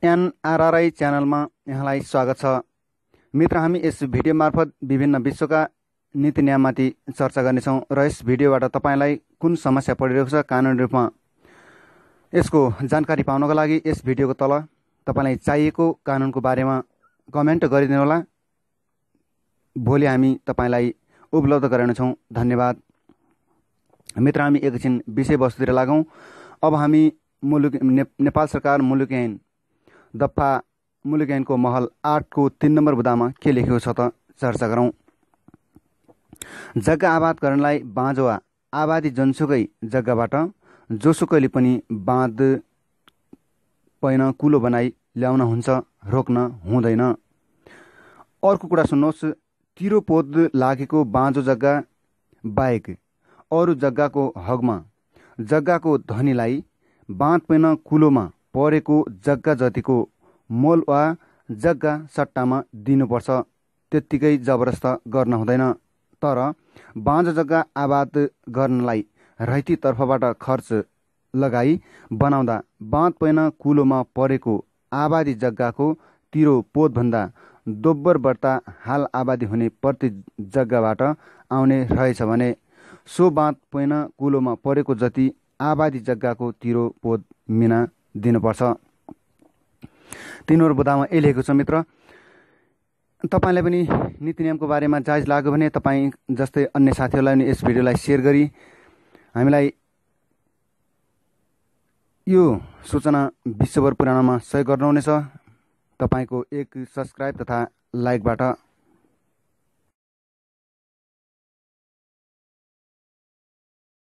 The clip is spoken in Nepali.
एनआरआरआई च्यानलमा यहाँलाई स्वागत छ। मित्र, हामी यस भिडियो मार्फत विभिन्न विश्वका नीति नियममाथि चर्चा गर्नेछौँ र यस भिडियोबाट तपाईलाई कुन समस्या परिरहेको छ कानुनी रूपमा यसको जानकारी पाउनको लागि यस भिडियोको तल तपाईलाई चाहिएको कानुनको बारेमा कमेन्ट गरिदिनु होला। भोलि हामी तपाईलाई उपलब्ध गराउनेछौँ। धन्यवाद। मित्र, हामी एकछिन विषयवस्तुतिर लागौँ। अब हामी नेपाल सरकार मुलुक ऐन दफा मुलुक ऐनको महल 8 को 3 नम्बर बुदामा के लेखेको छ त चर्चा गरौँ। जग्गा आबाद गर्नलाई बाँझो वा आबादी जनसुकै जग्गाबाट जोसुकैले पनि बाँध पैन कुलो बनाई ल्याउन हुन्छ, रोक्न हुँदैन। अर्को कुरा सुन्नुहोस्, तिरो पोत लागेको बाँझो जग्गा बाहेक अरू जग्गाको हकमा जग्गाको धनीलाई बाँध पैन कुलोमा परेको जग्गा जतिको मोल वा जग्गा सट्टामा दिनुपर्छ। त्यत्तिकै जबरजस्त गर्न हुँदैन। तर बाँझो जग्गा आबाद गर्नलाई रैती तर्फबाट खर्च लगाई बनाउँदा बाँध पैन कुलोमा परेको आबादी जग्गाको तिरो पोतभन्दा दोब्बर बढ्ता हाल आबादी हुने प्रति जग्गाबाट आउने रहेछ भने सो बाँध पैन कुलोमा परेको जति आबादी जग्गाको तिरो पोत मिना दिनुपर्छ। 3 नम्बर बुदामा यही लेखेको छ। मित्र, तपाईलाई पनि नीति नियमको बारेमा जायज लाग्यो भने तपाईँ जस्तै अन्य साथीहरूलाई पनि यस भिडियोलाई सेयर गरी हामीलाई यो सूचना विश्वभर पुर्याउनमा सहयोग गर्नुहुनेछ। तपाईँको एक सब्सक्राइब तथा लाइकबाट।